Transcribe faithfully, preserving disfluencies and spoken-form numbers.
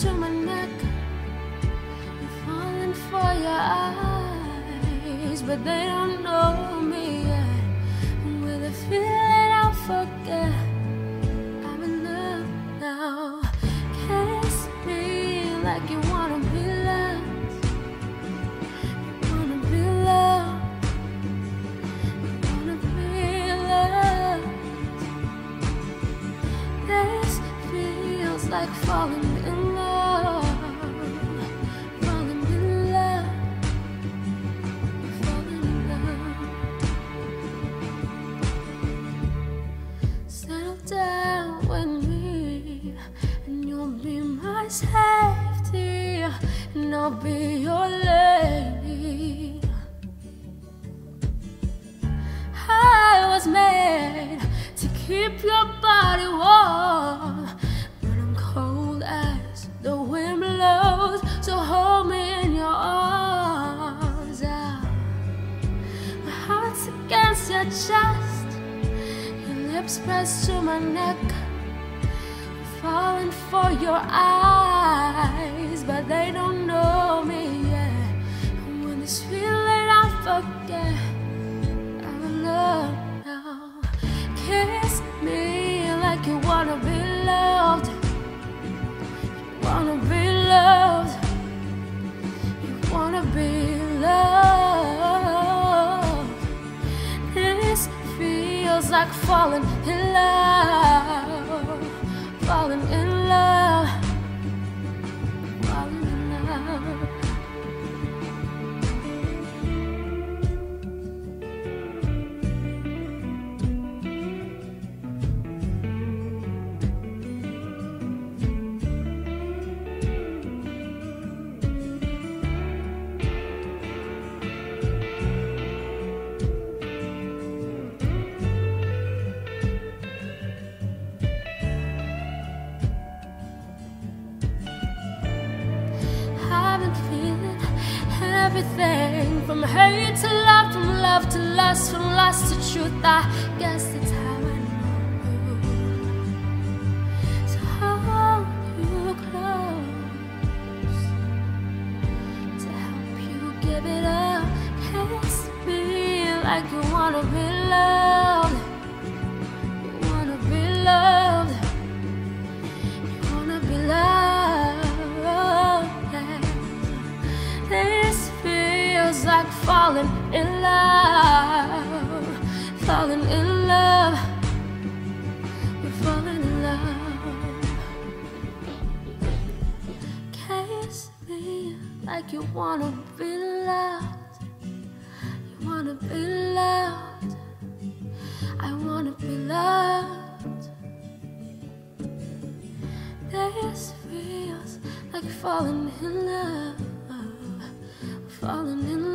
to my neck, I'm falling for your eyes, but they don't know me yet. And with a feeling I'll forget, I'm in love now. Kiss me like you wanna be loved, you wanna be loved, you wanna be loved. This feels like falling in love, falling in love, falling in love. Settle down with me, and you'll be my safety, and I'll be your lady. I was made to keep your body warm when I'm cold as the wind blows. So hold me in your arms. Ah, my heart's against your chest, your lips pressed to my neck, falling for your eyes, but they don't know me yet. And when this feeling I forget, I'm in love now. Kiss me like you wanna be loved, you wanna be loved, you wanna be loved. This feels like falling in love, falling in love, falling in love. I've been feeling everything, from hate to love, from love to lust, from lust to truth. I guess that's how I know you. So hold you close to help you give it up. Kiss me like you wanna be loved, you wanna be loved, you wanna be loved. This feels like falling in love, falling in love, we're falling in love. Kiss me like you wanna be loved, you wanna be loved, I wanna be loved. This feels like falling in love, falling in love.